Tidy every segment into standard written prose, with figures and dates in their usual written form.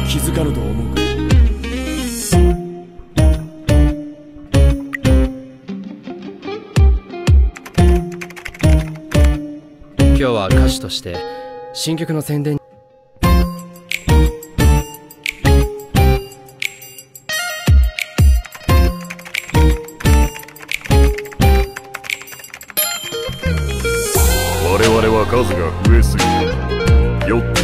気づかぬと思うか。 今日は歌手として新曲の宣伝。 我々は数が増えすぎた。よっ。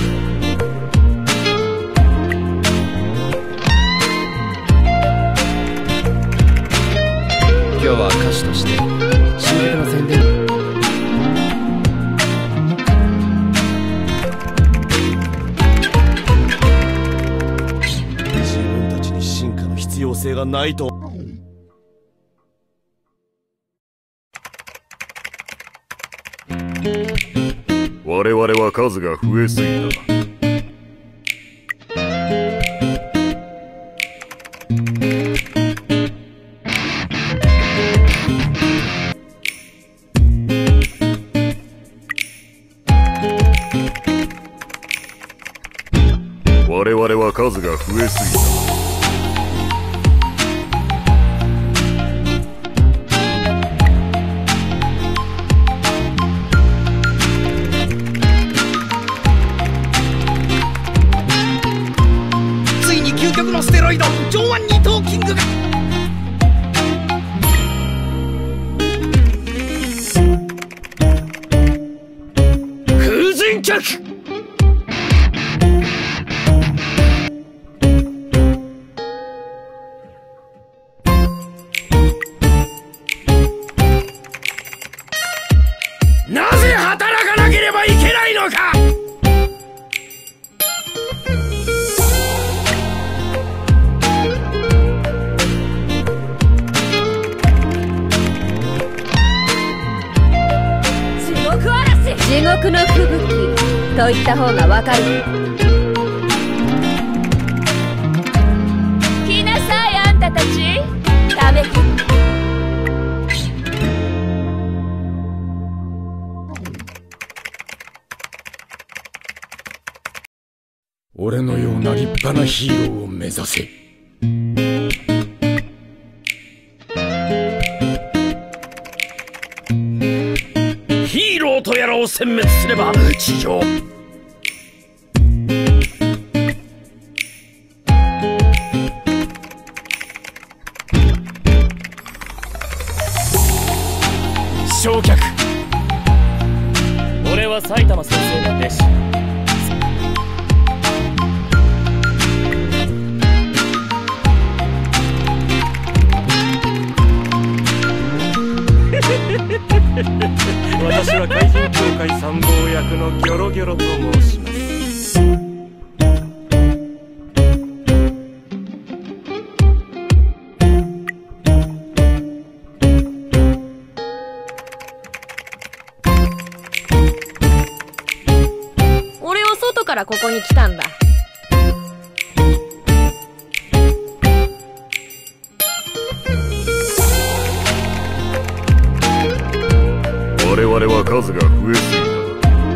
今日は歌手として新曲の宣伝。 自分たちに進化の必要性がないと。 我々は数が増えすぎた。我々は数が増えすぎた。 ついに究極のステロイド上腕二頭キングが。風神脚。なぜ働かなければいけないのか。 地獄の吹雪と言った方がわかる。来なさいあんたたち、食べき。 俺のような立派なヒーローを目指せ。ヒーローとやらを殲滅すれば地上。焼却。俺は埼玉先生の弟子。私は怪人協会参謀役のギョロギョロと申します。 俺は外からここに来たんだ。 我々は数が増えすぎた。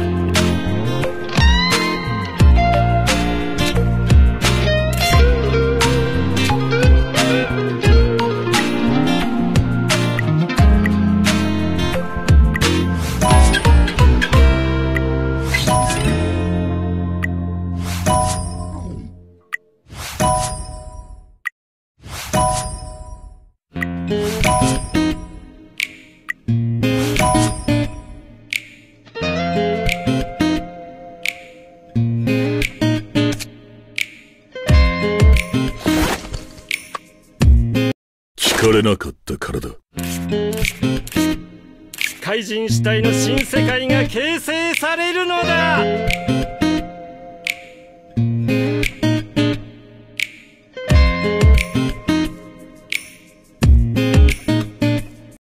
聞かれなかったからだ。 怪人死体の新世界が形成されるのだ。